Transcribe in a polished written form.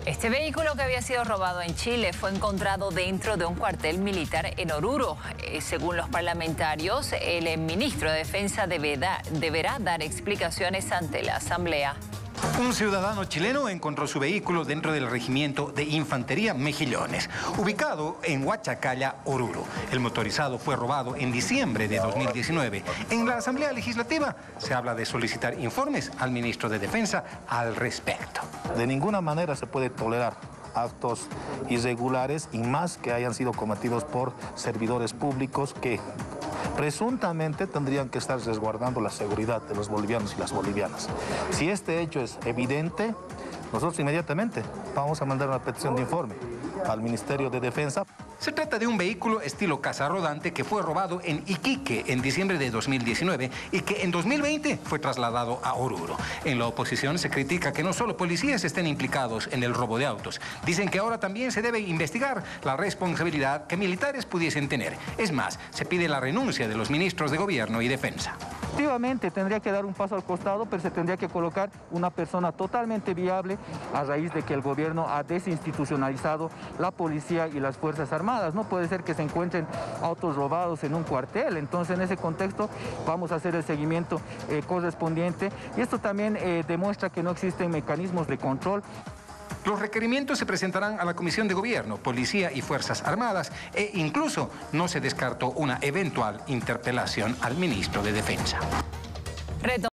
Este vehículo que había sido robado en Chile fue encontrado dentro de un cuartel militar en Oruro. Según los parlamentarios, el ministro de Defensa deberá dar explicaciones ante la Asamblea. Un ciudadano chileno encontró su vehículo dentro del regimiento de infantería Mejillones, ubicado en Huachacalla, Oruro. El motorizado fue robado en diciembre de 2019. En la Asamblea Legislativa se habla de solicitar informes al ministro de Defensa al respecto. De ninguna manera se puede tolerar actos irregulares y más que hayan sido cometidos por servidores públicos que presuntamente tendrían que estar resguardando la seguridad de los bolivianos y las bolivianas. Si este hecho es evidente, nosotros inmediatamente vamos a mandar una petición de informe al Ministerio de Defensa. Se trata de un vehículo estilo casa rodante que fue robado en Iquique en diciembre de 2019 y que en 2020 fue trasladado a Oruro. En la oposición se critica que no solo policías estén implicados en el robo de autos. Dicen que ahora también se debe investigar la responsabilidad que militares pudiesen tener. Es más, se pide la renuncia de los ministros de Gobierno y Defensa. Efectivamente, tendría que dar un paso al costado, pero se tendría que colocar una persona totalmente viable a raíz de que el gobierno ha desinstitucionalizado la policía y las Fuerzas Armadas. No puede ser que se encuentren autos robados en un cuartel. Entonces, en ese contexto, vamos a hacer el seguimiento correspondiente. Y esto también demuestra que no existen mecanismos de control. Los requerimientos se presentarán a la Comisión de Gobierno, Policía y Fuerzas Armadas e incluso no se descartó una eventual interpelación al ministro de Defensa.